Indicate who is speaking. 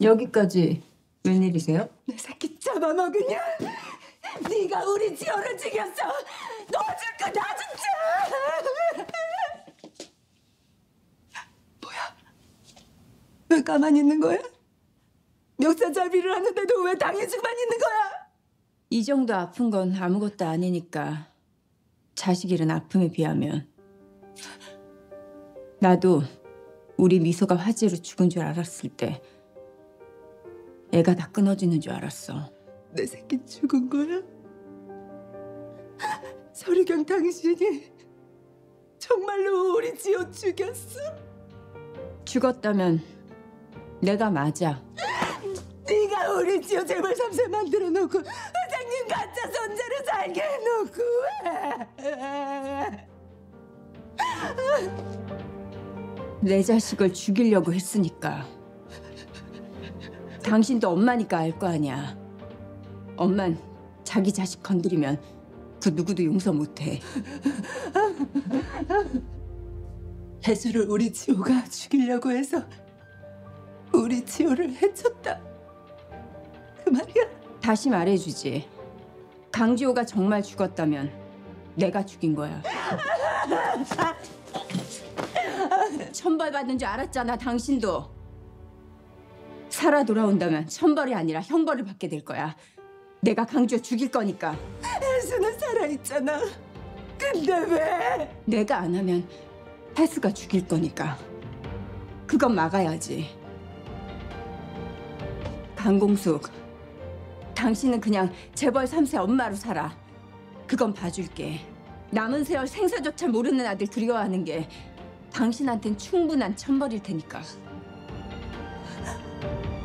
Speaker 1: 여기까지 웬일이세요?
Speaker 2: 내 새끼 잡아먹으냐? 네가 우리 지호를 죽였어. 너 줄까 나 진짜. 뭐야? 왜 가만히 있는 거야? 멱살잡이를 하는데도 왜 당해주고만 있는 거야?
Speaker 1: 이 정도 아픈 건 아무것도 아니니까. 자식 잃은 아픔에 비하면. 나도 우리 미소가 화재로 죽은 줄 알았을 때 애가 다 끊어지는 줄 알았어.
Speaker 2: 내 새끼 죽은 거야? 서류경 당신이 정말로 우리 지호 죽였어?
Speaker 1: 죽었다면 내가 맞아.
Speaker 2: 네가 우리 지호 재벌 3세 만들어 놓고 회장님 가짜 손자로 살게 해놓고
Speaker 1: 내 자식을 죽이려고 했으니까. 당신도 엄마니까 알 거 아니야. 엄만 자기 자식 건드리면 그 누구도 용서 못해.
Speaker 2: 혜수를 우리 지호가 죽이려고 해서 우리 지호를 해쳤다. 그 말이야?
Speaker 1: 다시 말해주지. 강지호가 정말 죽었다면 내가 죽인 거야. 천벌받는 줄 알았잖아, 당신도. 살아 돌아온다면 천벌이 아니라 형벌을 받게 될 거야. 내가 강지호 죽일 거니까.
Speaker 2: 혜수는 살아있잖아. 근데 왜?
Speaker 1: 내가 안 하면 혜수가 죽일 거니까. 그건 막아야지. 강공숙, 당신은 그냥 재벌 3세 엄마로 살아. 그건 봐줄게. 남은 세월 생사조차 모르는 아들 두려워하는 게 당신한텐 충분한 천벌일 테니까.